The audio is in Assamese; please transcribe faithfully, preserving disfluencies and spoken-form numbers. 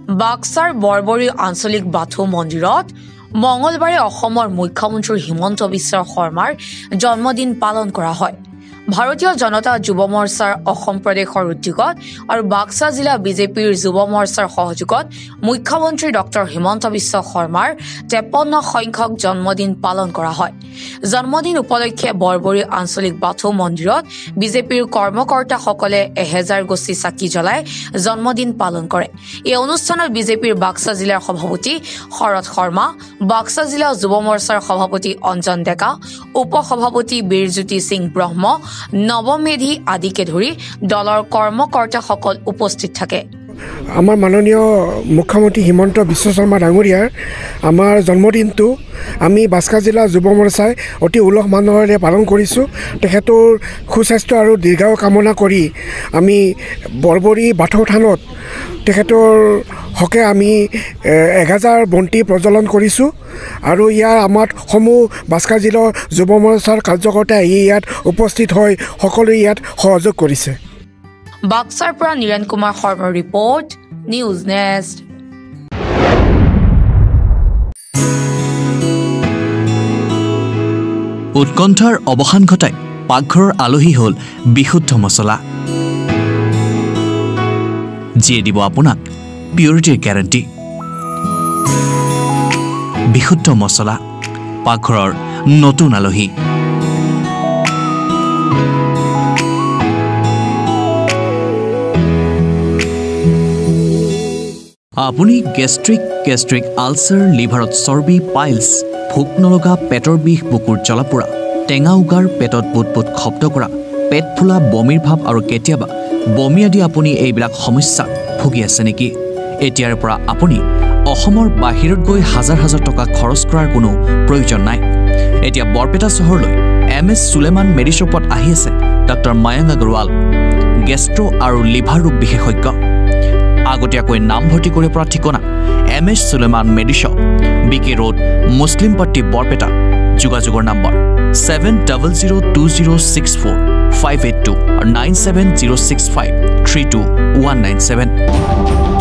বাক্সাৰ বৰবৰী আঞ্চলিক বাথৌ মন্দিৰত মঙলবাৰে অসমৰ মুখ্যমন্ত্ৰী হিমন্ত বিশ্ব শৰ্মাৰ জন্মদিন পালন কৰা হয়। ভাৰতীয় জনতা যুৱ মৰ্চাৰ অসম প্ৰদেশৰ উদ্যোগত আৰু বাক্সা জিলা বিজেপিৰ যুৱ মৰ্চাৰ সহযোগত মুখ্যমন্ত্ৰী ডক্টৰ হিমন্ত বিশ্ব শৰ্মাৰ তেপন্ন সংখ্যক জন্মদিন পালন কৰা হয়। জন্মদিন উপলক্ষে বৰবৰী আঞ্চলিক বাথৌ মন্দিৰত বিজেপিৰ কৰ্মকৰ্তাসকলে এহেজাৰ গছি চাকি জ্বলাই জন্মদিন পালন কৰে। এই অনুষ্ঠানত বিজেপিৰ বাক্সা জিলাৰ সভাপতি শৰৎ শৰ্মা, বাক্সা জিলা যুৱ মৰ্চাৰ সভাপতি অঞ্জন ডেকা, উপ সভাপতি বীৰজ্যোতি সিং ব্ৰহ্ম, নৱমেধি আদিকে ধৰি দলৰ কৰ্মকৰ্তাসকল উপস্থিত থাকে। আমাৰ মাননীয় মুখ্যমন্ত্ৰী হিমন্ত বিশ্ব শৰ্মা ডাঙৰীয়াৰ আমাৰ জন্মদিনটো আমি বাক্সা জিলা যুৱ মৰ্চাই অতি উলহ মালহেৰে পালন কৰিছোঁ। তেখেতৰ সুস্বাস্থ্য আৰু দীৰ্ঘায়ু কামনা কৰি আমি বৰবৰী বাথৌ থানত তেখেতৰ হকে আমি এহেজাৰ বন্তি প্ৰজ্বলন কৰিছোঁ আৰু ইয়াৰ আমাৰ সমূহ বাক্সা জিলাৰ যুৱ মৰ্চাৰ কাৰ্যকৰ্তা আহি ইয়াত উপস্থিত হৈ সকলোৱে ইয়াত সহযোগ কৰিছে। বাক্সাৰ পৰা নীৰেণ কুমাৰ শৰ্মাৰ ৰিপৰ্ট, নিউজ নেষ্ট। উৎকণ্ঠাৰ অৱসান ঘটাই পাকঘৰৰ আলহী হ'ল বিশুদ্ধ মছলা, যিয়ে দিব আপোনাক পিউৰিটিৰ গেৰাণ্টি। বিশুদ্ধ মছলা, পাকঘৰৰ নতুন আলহী। আপুনি গেষ্ট্ৰিক গেষ্ট্ৰিক আলচাৰ, লিভাৰত চৰ্বি, পাইলছ, ভোক নলগা, পেটৰ বিষ, বুকুৰ জ্বলাপোৰা, টেঙা উগাৰ, পেটত বুট বুট শব্দ কৰা, পেট ফুলা, বমিৰ ভাৱ আৰু কেতিয়াবা বমি আদি আপুনি এইবিলাক সমস্যাত ভুগি আছে নেকি? এতিয়াৰ পৰা আপুনি অসমৰ বাহিৰত গৈ হাজাৰ হাজাৰ টকা খৰচ কৰাৰ কোনো প্ৰয়োজন নাই। এতিয়া বৰপেটা চহৰলৈ এম এছ সুলেমান মেডিশ্বপত আহি আছে ডক্টৰ মায়াংক আগৰৱাল, গেষ্ট্ৰ আৰু লিভাৰ ৰোগ বিশেষজ্ঞ। আগতীয়াকৈ নামভৰ্তি কৰিব পৰা ঠিকনা M S Suleman medishop, B K road, Muslimpatti, Barpeta. যোগাযোগৰ number seven double zero' two zero' six four five eight two আৰু nine seven zero' six five three two one nine seven.